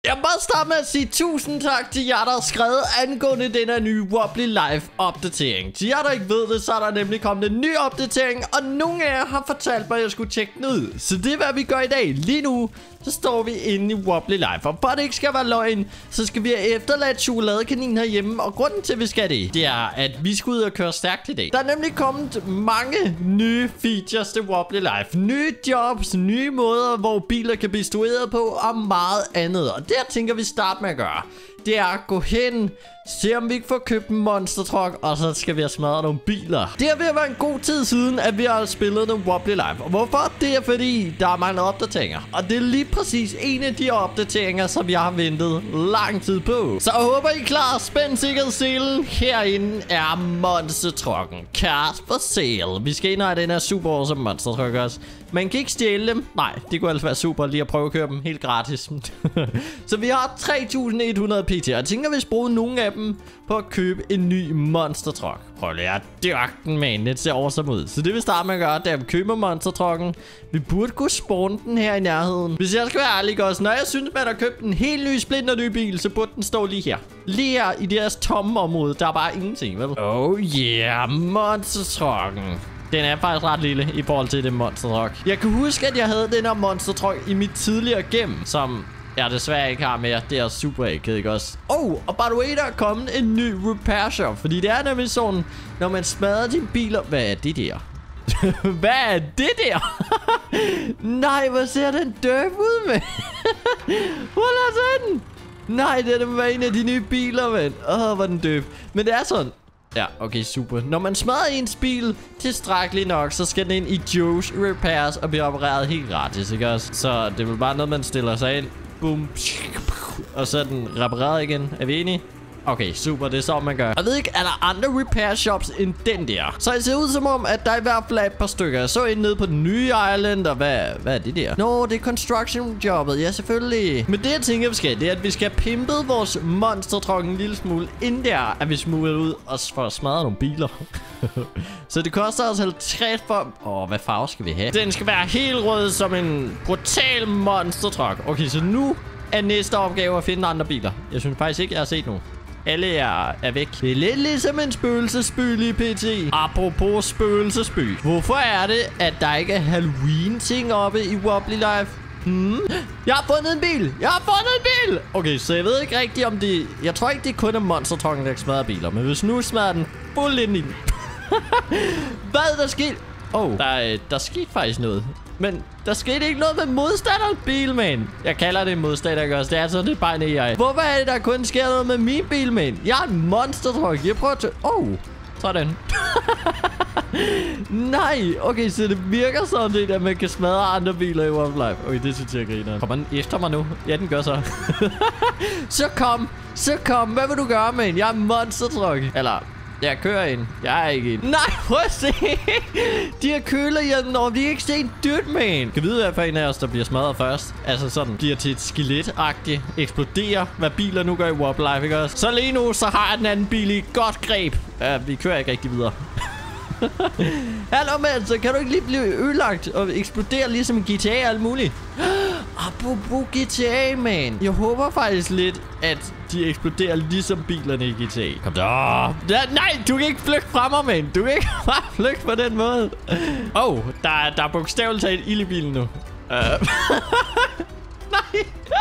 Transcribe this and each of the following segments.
Jeg må bare starte med at sige tusind tak til jer, der har skrevet angående den her nye Wobbly Life opdatering. Til jer, der ikke ved det, så er der nemlig kommet en ny opdatering, og nogle af jer har fortalt mig, at jeg skulle tjekke den ud. Så det er, hvad vi gør i dag. Lige nu, så står vi inde i Wobbly Life. Og for at det ikke skal være løgn, så skal vi have efterladt chokoladekanin herhjemme. Og grunden til, at vi skal det er, at vi skal ud og køre stærkt i dag. Der er nemlig kommet mange nye features til Wobbly Life. Nye jobs, nye måder, hvor biler kan blive instrueret på, og meget andet. Og det her tænker vi starte med at gøre. Det er at gå hen, se om vi ikke får købt en monster truck, og så skal vi have smadret nogle biler. Det er ved at være en god tid siden, at vi har spillet den Wobbly Life. Og hvorfor? Det er fordi, der er mange opdateringer. Og det er lige præcis en af de opdateringer, som jeg har ventet lang tid på. Så jeg håber, I er klar. Spænd sikkerhedsselen. Herinde er monster trucken. Cars for sale. Vi skal ind og have den her super awesome monster truck også. Man kan ikke stjæle dem. Nej, det kunne altså være super lige at prøve at køre dem helt gratis. Så vi har 3.100 pt. Jeg tænker, vi skal bruge nogle af dem på at købe en ny monster truck. Prøv lige at dyrke den, man. Det ser awesome ud. Så det vi starter med at gøre, det er at vi køber monster trucken. Vi burde kunne spawne den her i nærheden. Hvis jeg skal være ærlig også, når jeg synes, man har købt en helt ny splinter ny bil, så burde den stå lige her. Lige her i deres tomme område. Der er bare ingenting, vel? Oh yeah, monster trucken. Den er faktisk ret lille i forhold til det monster truck. Jeg kan huske, at jeg havde den her monster truck i mit tidligere game, som jeg desværre ikke har mere. Det er super ægget, ikke også? Og by the way, der er kommet en ny repair shop. Fordi det er nemlig sådan, når man smadrer dine biler. Hvad er det der? Hvad er det der? Nej, hvor ser den døb ud, mand? Hvor er den? Nej, det må være en af de nye biler, mand. Hvor er den døb. Men det er sådan. Ja, okay, super. Når man smadrer ens bil tilstrækkeligt nok, så skal den ind i Joe's Repairs og blive opereret helt gratis, ikke også? Så det er vel bare noget, man stiller sig ind. Boom. Og så er den repareret igen. Er vi enige? Okay, super. Det er sådan, man gør. Jeg ved ikke, er der andre repair shops end den der? Så det ser ud som om, at der i hvert fald er et par stykker. Jeg så en nede på den nye island, og hvad er det der? Nå, det er construction jobbet. Ja, selvfølgelig. Men det, jeg tænker, vi skal, det er, at vi skal have pimpet vores monster truck en lille smule, inden der, at vi smuler ud og får smadret nogle biler. Så det koster os 50 for... hvad farve skal vi have? Den skal være helt rød som en brutal monster truck. Okay, så nu er næste opgave at finde andre biler. Jeg synes faktisk ikke, jeg har set nogen. Alle er væk. Det er lidt ligesom en spøgelsesby lige pt. Apropos spøgelsesby. Hvorfor er det, at der ikke er Halloween-ting oppe i Wobbly Life? Jeg har fundet en bil! Okay, så jeg ved ikke rigtigt om det... Jeg tror ikke, det er kun en monster truck, der smadrer biler. Men hvis nu smadrer den fuld ind i den. Hvad der skete? Der skete faktisk noget. Men der skete ikke noget med modstanderens bil, man. Jeg kalder det en modstander, ikke også? Det er sådan, det er bare en AI. Hvorfor er det, der kun sker noget med min bil, man? Jeg er en monster truck. Jeg prøver til... sådan. Nej, okay, så det virker sådan det, at man kan smadre andre biler i Wobbly Life. Okay, det synes jeg griner. Kommer den efter mig nu? Ja, den gør så. Så kom. Hvad vil du gøre, man? Jeg er en monster truck. Eller... jeg kører ind. Jeg er ikke ind. Nej, prøv at se. De har kølerhjelmen over. De kan ikke se en dødt, man. Kan vide, hvad en af os, der bliver smadret først. Altså sådan, bliver til et skelet-agtigt. Eksploderer, hvad biler nu gør i Wobbly Life, ikke også? Så lige nu, så har jeg den anden bil i godt greb. Vi kører ikke rigtig videre. Hallo, mand. Så kan du ikke lige blive ødelagt og eksplodere ligesom i GTA og alt muligt? Apropos GTA, man. Jeg håber faktisk lidt, at de eksploderer ligesom bilerne i GTA. Kom da. Nej, du kan ikke flygte fra mig, man. Du kan ikke bare flygte på den måde. Der er bogstaveligt talt ild i bilen nu. Nej.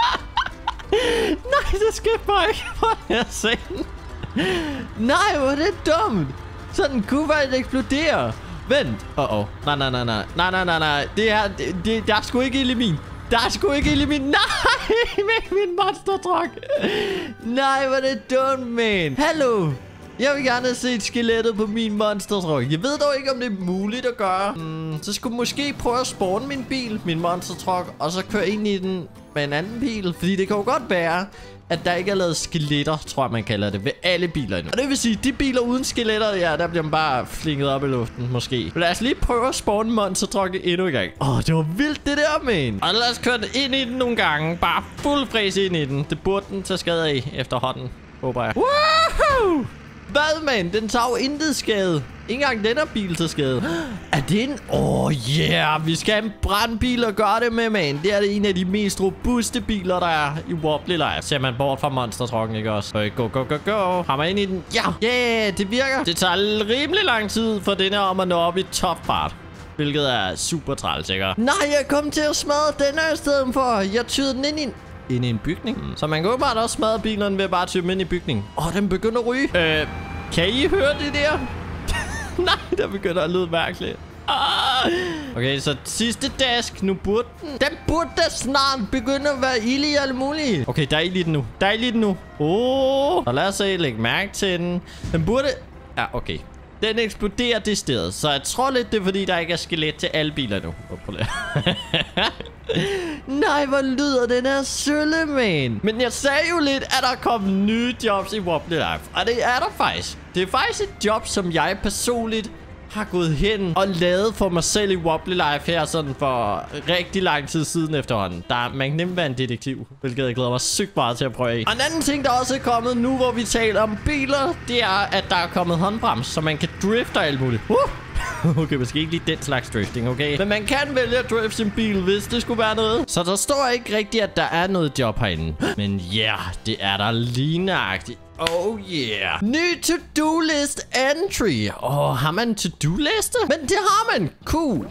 Nej, det skal bare ikke på den her scene. Nej, hvor er det dumt. Så den kunne faktisk eksplodere. Vent. Nej. Der er sgu ikke ild i min. Nej, med min monster truck. Nej, hvor er det dumt, man. Hallo. Jeg vil gerne se skelettet på min monster truck. Jeg ved dog ikke, om det er muligt at gøre. Så skulle jeg måske prøve at spawne min monster truck, og så køre ind i den med en anden bil. Fordi det kan jo godt være, at der ikke er lavet skeletter, tror jeg, man kalder det, ved alle bilerne. Og det vil sige, de biler uden skeletter, ja, der bliver man bare flinget op i luften, måske. Men lad os lige prøve at spawne monster truck endnu en gang. Det var vildt, det der, man. Og lad os køre den ind i den nogle gange. Bare fuld fræs ind i den. Det burde den tage skade af efterhånden, håber jeg. Woohoo! Hvad, man? Den tager jo intet skade. Ikke engang den her bil til skade. Er det en... yeah. Vi skal have en brandbil og gøre det med, man. Det er en af de mest robuste biler, der er i Wobbly Life. Ser man bort fra monstertrucken, ikke også? Go. Hammer ind i den. Ja. Yeah, det virker. Det tager rimelig lang tid for den her om at nå op i topfart. Hvilket er super træls, ikke? Nej, jeg kom til at smadre den her i stedet for. Jeg tyrede den ind i en bygning. Så man kan jo bare også smadre bilerne ved bare at tyre dem ind i bygningen. Den begynder at ryge. Kan I høre det der? Nej, der begynder at lyde mærkeligt. Okay, så sidste dask. Nu burde den burde da snart begynde at være ild i alt muligt. Okay, der er ild i den nu. Så lad os lægge mærke til den. Den burde... Ja, okay. Den eksploderer det sted. Så jeg tror lidt, det er fordi, der ikke er skelet til alle biler nu. Nej, hvor lyder den her sølle, man. Men jeg sagde jo lidt, at der kom nye jobs i Wobbly Life. Og det er der faktisk. Det er faktisk et job, som jeg personligt har gået hen og lavet for mig selv i Wobbly Life her sådan for rigtig lang tid siden efterhånden. Man kan nemt være en detektiv, hvilket jeg glæder mig sygt meget til at prøve af. Og en anden ting, der også er kommet nu, hvor vi taler om biler, det er, at der er kommet håndbrems, så man kan drifte og alt muligt. Okay, måske ikke lige den slags drifting, okay? Men man kan vælge at drifte sin bil, hvis det skulle være noget. Så der står ikke rigtigt, at der er noget job herinde. Men ja, det er der lige nøjagtigt. Oh yeah. Ny to-do-list entry. Har man en to-do-liste? Men det har man. Cool.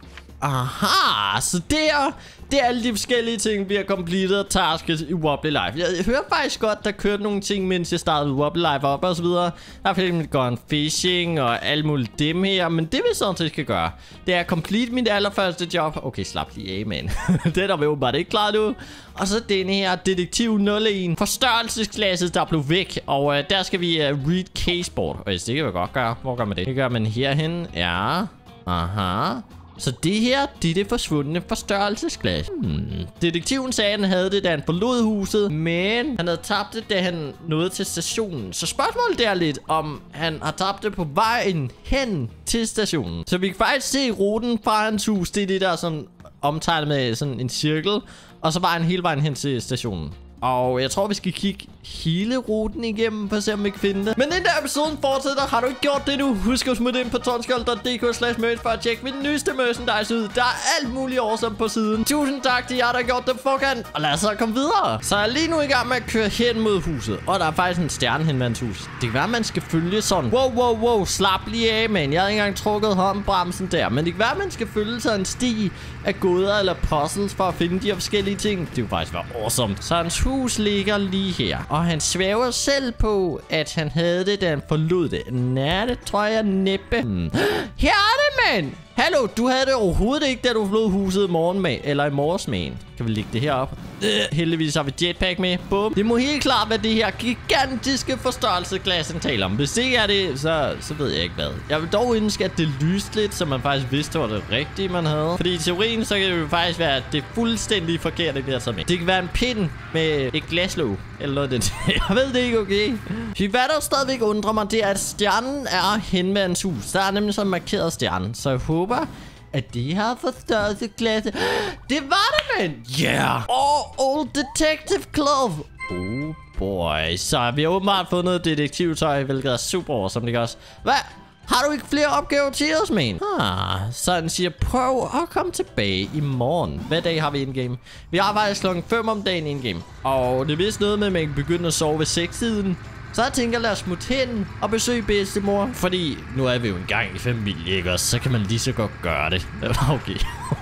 Aha, så det er alle de forskellige ting, vi har completed og tasket i Wobbly Life. Jeg hørte faktisk godt, der kørte nogle ting, mens jeg startede Wobbly Life op og så videre. Der er fx gone fishing og alt muligt dem her, men det vi sådan set skal gøre, det er at complete mit allerførste job. Okay, slap lige af, man. Det er vi jo bare ikke klar nu. Og så denne her detektiv 01 forstørrelsesglasset, der blev væk. Og der skal vi read caseboard. Og det kan vi godt gøre. Hvor gør man det? Det gør man herhen. Ja. Aha. Så det her, det er det forsvundne forstørrelsesglas. Detektiven sagde, at han havde det, da han forlod huset, men han havde tabt det, da han nåede til stationen. Så spørgsmålet er lidt, om han har tabt det på vejen hen til stationen. Så vi kan faktisk se ruten fra hans hus. Det er det, der er sådan omtegnet med sådan en cirkel. Og så var han hele vejen hen til stationen. Og jeg tror, vi skal kigge hele ruten igennem, for at se, om vi kan finde det. Men inden der episoden fortsætter, har du ikke gjort det nu? Husk at smutte ind på tonskjold.dk/merch for at tjekke min nyeste merchandise ud. Der er alt muligt awesome på siden. Tusind tak til jer, der har gjort det forkant. Og lad os så komme videre. Så jeg er lige nu i gang med at køre hen mod huset. Og der er faktisk en stjerne hen ved hans hus. Det kan være, at man skal følge sådan. Wow. Slap lige af, man. Jeg havde ikke engang trukket håndbremsen der. Men det kan være, at man skal følge sig en sti af gåder eller puzzles for at finde de her forskellige ting. Det vil faktisk være awesome. Så hans hus ligger lige her. Og han svæver selv på, at han havde det, da han forlod det. Nej, det tror jeg næppe. Her er det, mand! Hallo, du havde det overhovedet ikke, da du forlod huset i morgen med, eller i morges med en. Kan vi lægge det her op? Heldigvis har vi jetpack med. Bum. Det må helt klart være det her gigantiske forstørrelsesglas, han taler om. Hvis det ikke er det, så ved jeg ikke hvad. Jeg vil dog ønske, at det lyste lidt, så man faktisk vidste, hvad det rigtige, man havde. Fordi i teorien, så kan det jo faktisk være, at det fuldstændig forkerte, det her med. Det kan være en pind med et glaslåg. Eller noget det. Jeg ved det ikke, okay? Hvad der stadigvæk undrer mig, det er, at stjernen er hen med hans hus. Der er nemlig så markeret stjernen. Så jeg håber, at det her forstørrelsesglas. Det var det, mand! Yeah! Old detective glove! Oh boy. Så vi har åbenbart fået noget detektivtøj, hvilket er super awesome, ikke også? Hvad? Har du ikke flere opgaver til os, man? Så han siger, prøv at komme tilbage i morgen. Hvad dag har vi in-game? Vi har faktisk klokken 5 om dagen in-game. Og det er vist noget med, at man kan begynde at sove ved 6-tiden. Så jeg tænker, lad os smutte hen og besøge bedstemor. Fordi nu er vi jo engang i familie, ikke også? Så kan man lige så godt gøre det. Okay.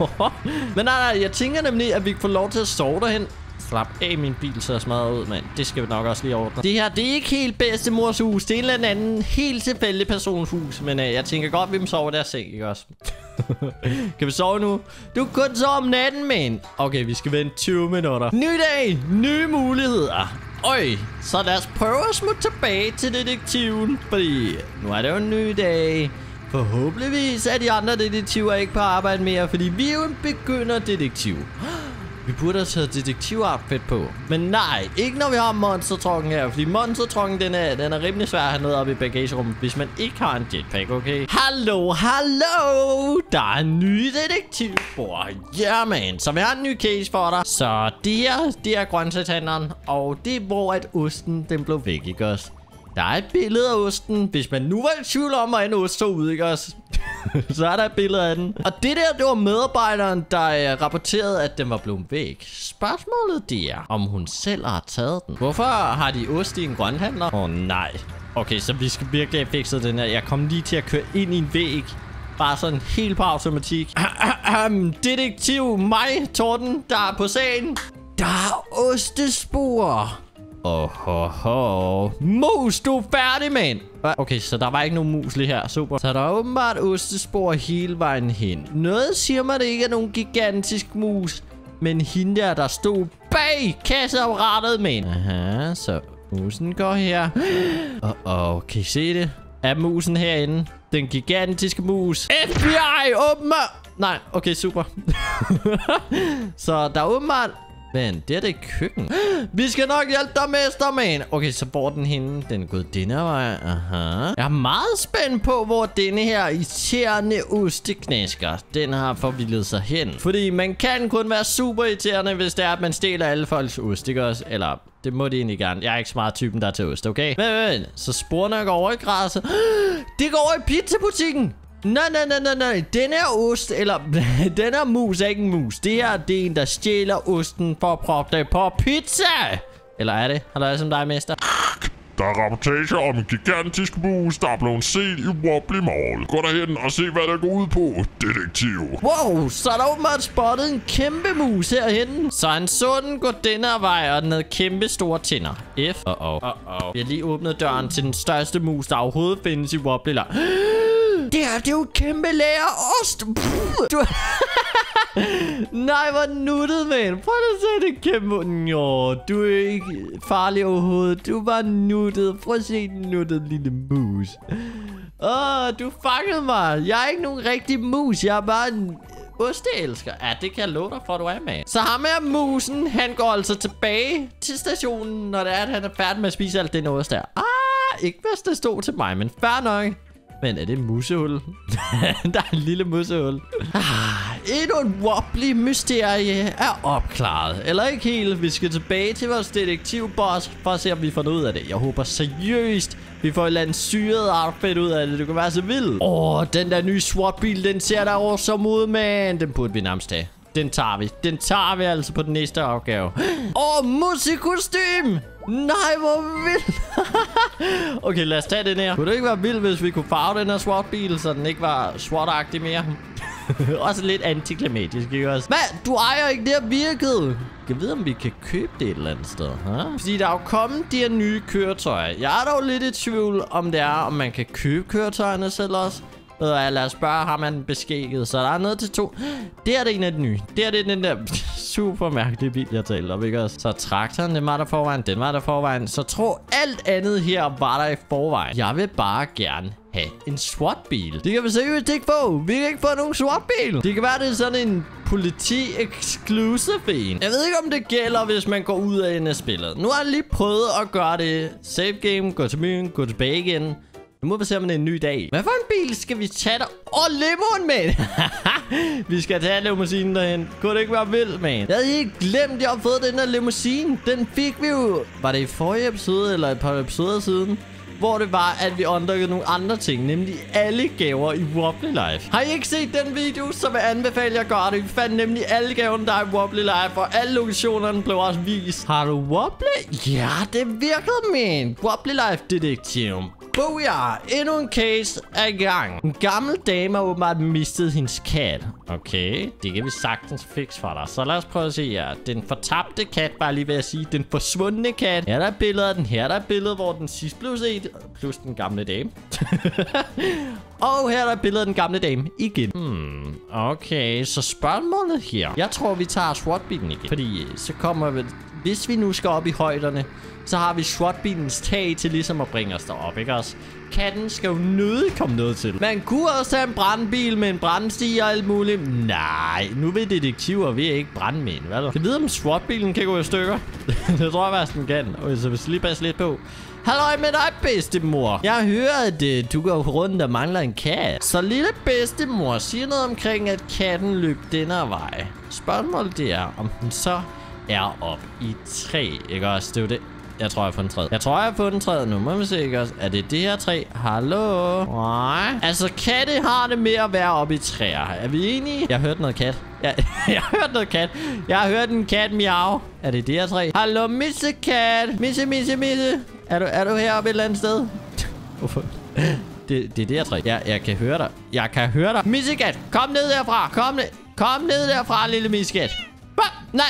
Men nej, jeg tænker nemlig, at vi kan få lov til at sove derhen. Slap af, min bil så smadret ud, mand. Det skal vi nok også lige ordne. Det her, det er ikke helt bedstemors hus. Det er en eller anden helt tilfældig persons hus. Men jeg tænker godt, vi må sove der seng, ikke også? Kan vi sove nu? Du kan kun sove om natten, man. Okay, vi skal vente 20 minutter. Ny dag, nye muligheder. Øj, så lad os prøve at smutte tilbage til detektiven. Fordi nu er det jo en ny dag. Forhåbentligvis er de andre detektiver ikke på arbejde mere, fordi vi er jo en begynderdetektiv. Vi burde have taget detektiv-outfit på. Men nej, ikke når vi har monstertrucken her. Fordi monstertrucken, den er rimelig svær at have noget oppe i bagagerummet, hvis man ikke har en jetpack, okay? Hallo! Der er en ny detektiv. Ja, man. Så vi har en ny case for dig. Så det her, det er grøntsagshandleren. Og det er hvor at osten, den blev væk, ikke også? Der er et billede af osten. Hvis man nu var i tvivl om, hvordan ost så ud, ikke også? Så er der et billede af den. Og det der, det var medarbejderen, der rapporterede, at den var blevet væk. Spørgsmålet det er, om hun selv har taget den. Hvorfor har de ost i en grønthandler? Nej. Okay, så vi skal virkelig have fikset den her. Jeg kom lige til at køre ind i en væg. Bare sådan helt på automatik. Detektiv mig, Torten, der er på sagen. Der er ostespor. Mus, du er færdig, mand. Okay, så der var ikke nogen mus lige her. Super. Så der er åbenbart ostespor hele vejen hen. Noget siger mig, det ikke er nogen gigantisk mus. Men hende der stod bag kasseapparatet, mand. Aha, så musen går her. Kan I se det? Er musen herinde? Den gigantiske mus. FBI, åbn mig! Nej, okay, super. Så der er åbenbart... Men det er det køkken. Vi skal nok hjælpe dig, mestermand. Okay, så hvor den henne? Den er gået denne vej. Aha. Jeg er meget spændt på, hvor denne her irriterende osteknasker, den har forvildet sig hen. Fordi man kan kun være super irriterende, hvis det er, at man stjæler alle folks ost, ikke også? Eller... Det må de egentlig gerne. Jeg er ikke så meget typen, der er til ost, okay? Men. Så sporene går over i græsset. Det går over i pizzabutikken. Nej. Den er ost, eller... den er mus, er ikke en mus. Det her, det er en, der stjæler osten for at proppe det på pizza. Eller er det? Har du som dig, mester? Der er rapportager om en gigantisk mus, der er blevet set i Wobbly Mall. Gå derhen og se, hvad der går ud på, detektiv. Wow, så er der åbenbart spottet en kæmpe mus herhenne. Så han så den gå denne vej, og den havde kæmpe store tænder. Vi har lige åbnet døren til den største mus, der overhovedet findes i Wobbly Mall. Det her, det er jo et kæmpe lager ost. Nej, hvor nuttet, man. Prøv at se det kæmpe. Jo, du er ikke farlig overhovedet. Du var nuttet. Prøv at se den nuttede lille mus. Du fangede mig. Jeg er ikke nogen rigtig mus. Jeg er bare en osteelsker. Ja, det kan jeg love dig for, du er med. Så ham her musen, han går altså tilbage til stationen, når det er, at han er færdig med at spise alt den ost der. Ikke hvis det stod til mig, men fair nok. Men er det musehul? Der er en lille musehul. Endnu en Wobbly-mysterie er opklaret. Eller ikke helt. Vi skal tilbage til vores detektivboss for at se, om vi får noget ud af det. Jeg håber seriøst, vi får et eller andet syret outfit ud af det. Du kan være så vild. Den der nye SWAT-bil, den ser der awesome ud, man. Den burde vi nærmest have. Den tager vi. Den tager vi altså på den næste opgave. Musikkostyme! Nej, hvor vildt. Okay, lad os tage den her. Kunne det ikke være vildt, hvis vi kunne farve den her SWAT-bil, så den ikke var SWAT-agtig mere? Også lidt antiklimatisk, ikke også? Hvad? Du ejer ikke det her virket? Jeg ved, om vi kan købe det et eller andet sted. Fordi der er jo kommet de her nye køretøjer. Jeg er dog lidt i tvivl, om det er, om man kan købe køretøjerne selv også. Lad os spørge, har man beskægget. Så der er noget til 2. Det er det en af de nye. Det er det den der super mærkelige bil, jeg talte om, ikke også? Så traktoren, den var der forvejen. Den var der forvejen. Så tro alt andet her var der i forvejen. Jeg vil bare gerne have en SWAT-bil. Det kan vi seriøst ikke få. Vi kan ikke få nogen SWAT-bil. Det kan være, det er sådan en politi-exclusive en. Jeg ved ikke, om det gælder, hvis man går ud af en af spillet. Nu har jeg lige prøvet at gøre det. Save game, gå til byen, gå tilbage igen. Nu må vi se, om det er en ny dag. Hvad for en bil skal vi tage der? Lemon, man. Vi skal tage limousinen derhen. Kunne det ikke være vildt, man? Jeg havde helt glemt, at jeg har fået den her limousine. Den fik vi jo... Var det i forrige episode, eller et par episoder siden? Hvor det var, at vi unlockede nogle andre ting. Nemlig alle gaver i Wobbly Life. Har I ikke set den video, så vil jeg anbefale jer at gøre det. Vi fandt nemlig alle gaverne, der er i Wobbly Life. Og alle lokationerne blev også vist. Har du Wobbly? Ja, det virkede, man. Wobbly Life detektiv. Booyah! Endnu en case er i gang. En gammel dame har åbenbart mistet hendes kat. Okay, det kan vi sagtens fikse for dig. Så lad os prøve at se her. Den fortabte kat, bare lige ved at sige. Den forsvundne kat. Her der er billeder af den. Her der er billeder, hvor den sidst blev set. Plus den gamle dame. Og her der er billeder af den gamle dame igen. Okay, så spørgsmålet her. Jeg tror, vi tager SWAT-bilen igen. Fordi så kommer vi... Hvis vi nu skal op i højderne, så har vi SWAT-bilens tag til ligesom at bringe os derop, ikke også? Katten skal jo nødigt komme noget til. Man kunne også have en brandbil med en brandstige og alt muligt. Nej, nu vil detektiver vi ikke brandmænd, vel? Kan vide, om SWAT-bilen kan gå i stykker? Det tror jeg faktisk, den kan. Okay, så vi skal lige passe lidt på. Halløj med dig, bedstemor. Jeg hører, at du går rundt og mangler en kat. Så lille bedstemor siger noget omkring, at katten løb denne vej. Spørgsmålet det er, om den så er op i 3, ikke også? Det er jo det. Jeg tror, jeg har fundet træet. Jeg tror, jeg har fundet træet nu. Må vi se, ikke også? Er det det her træ? Hallo? Nej. Altså, katte har det med at være oppe i træer. Er vi enige? Jeg har hørt noget kat. Jeg har hørt noget kat. Jeg har hørt en kat miau. Er det det her træ? Hallo, missekat. Misse. Er du heroppe et eller andet sted? Hvorfor? Det er det her træ. Jeg kan høre dig. Jeg kan høre dig. Missekat, kom ned derfra. Kom ned derfra, lille missekat. Nej.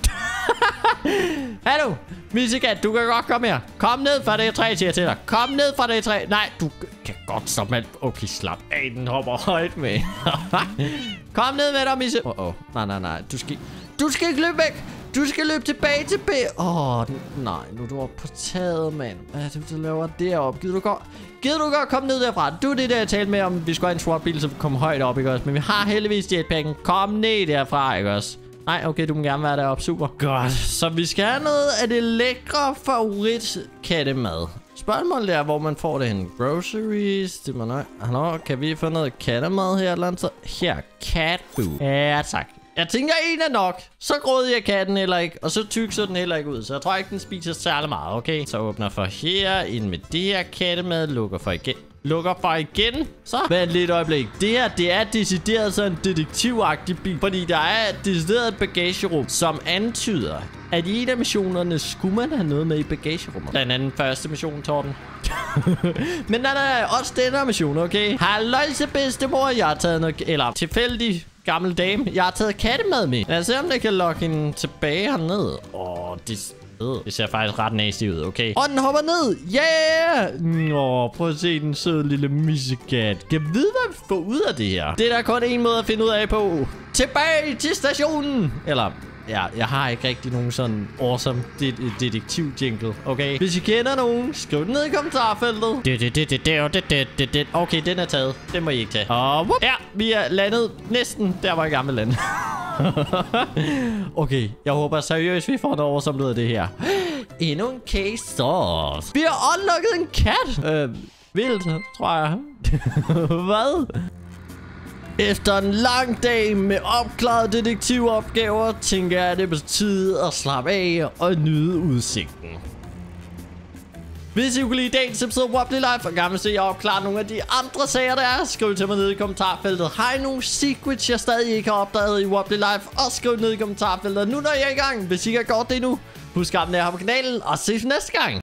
Hallo, missekat, du kan godt komme her. Kom ned fra det træ, siger jeg til dig. Kom ned fra det træ. Nej, du kan godt stoppe, mand. Okay, slap af, den hopper højt med. Kom ned med dig, misse. Nej. Du skal ikke løbe væk. Du skal løbe tilbage til B. Nej, nu er du oppe på taget, mand. Hvad er det, du laver deroppe? Gider du godt komme ned derfra? Du er det der, jeg talte med om, vi skulle have en SWAT-bil, så vi kom højt op, ikke også? Men vi har heldigvis jetpacken. Kom ned derfra, ikke også? Nej, okay, du må gerne være deroppe. Super. Godt. Så vi skal have noget af det lækre favorit kattemad. Spørgsmålet er, hvor man får det hen. Groceries. Det må nok. Hallo, kan vi få noget kattemad her eller andet? Her, cat food. Ja, tak. Jeg tænker, en er nok. Så grådig jeg katten heller ikke. Og så tyk så den heller ikke ud. Så jeg tror ikke, den spiser særlig meget, okay? Så åbner for her. Ind med det her kattemad. Lukker for igen. Så. Vent lidt øjeblik. Det her, det er decideret sådan en detektivagtig bil. Fordi der er decideret et bagagerum, som antyder, at i en af missionerne skulle man have noget med i bagagerummet. Blandt andet første mission, Torben. Men nej, også denne mission, okay? Halløjse bedstemor, jeg har taget noget, eller tilfældig gammel dame. Jeg har taget kattemad med. Lad os se, om det kan lokke hende tilbage hernede. Det ser faktisk ret nasty ud, okay? Og den hopper ned. Yeah! Prøv at se den søde lille missekat. Kan vide, hvad vi får ud af det her? Det er der kun en måde at finde ud af på. Tilbage til stationen. Eller... Ja, jeg har ikke rigtig nogen sådan awesome detektiv-jingle, okay? Hvis I kender nogen, skriv den ned i kommentarfeltet. Okay, den er taget. Den må I ikke tage. Og ja, vi er landet næsten der, hvor jeg gerne vil lande. Okay, jeg håber seriøst, vi får noget awesome ud af det her. Endnu en case sauce. Vi har unlocket en kat. Vildt, tror jeg. Hvad? Efter en lang dag med opklarede detektivopgaver, tænker jeg, at det er på tide at slappe af og nyde udsigten. Hvis I kunne lide dagens episode af Wobbly Life og gerne vil se, at jeg opklarer nogle af de andre sager, der er, skriv til mig ned i kommentarfeltet. Har I nogle secrets, jeg stadig ikke har opdaget i Wobbly Life? Og skriv ned i kommentarfeltet nu, når jeg er i gang. Hvis I ikke har gjort det endnu, husk at abonnere her på kanalen, og ses næste gang.